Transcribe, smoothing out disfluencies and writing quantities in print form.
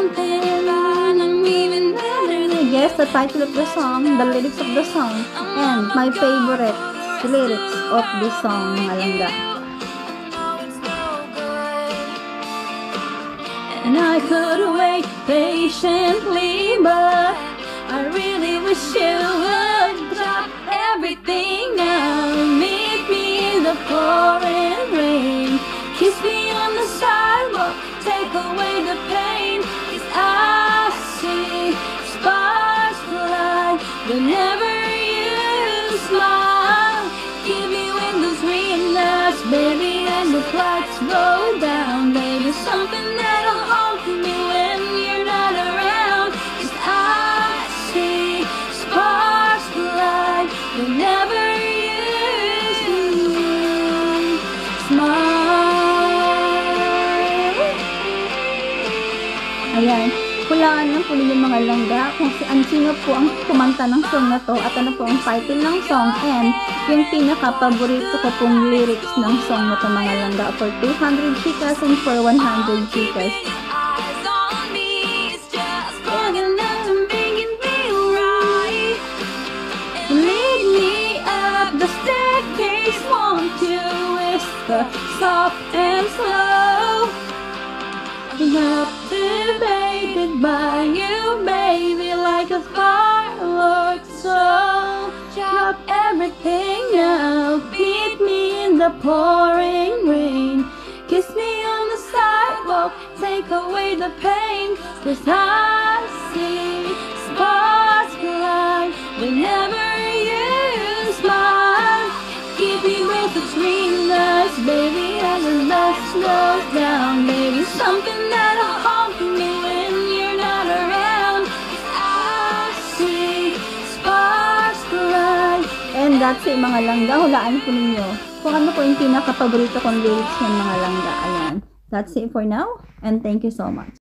something I'm even better than. Guess the title of the song, the lyrics of the song, and my favorite lyrics of this song, mga langga. And I could wait patiently, but I really wish you would drop everything now. Meet me in the pouring rain. Kiss me on the sidewalk, take away the pain. 'Cause I see sparks fly whenever you smile. Give me windows green lights, baby, and the lights go down. Baby, something that'll haunt me when you're not around. 'Cause I see sparks fly whenever you smile. Ayan, hulaan lang po yung mga langga kung sino po ang kumanta ng song na to at ano po ang title ng song and yung pinaka-paborito ko pong lyrics ng song na to, mga langga, for 200 chicas and for 100 chicas. Lead me up the staircase, won't you whisper soft and slow? Captivated by you, baby, like a firework soul. Drop everything now, meet me in the pouring rain. Kiss me on the sidewalk, take away the pain. 'Cause I see sparks fly whenever you smile. Keep me with the green lights, baby, as the lights goes down. Baby, something that'll haunt me when you're not around. 'Cause I see sparks fly. And that's it, mga langga. Hulaan po ninyo kung ano po yung pinaka-paborito kong lyrics ng mga langga. Ayan. That's it for now. And thank you so much.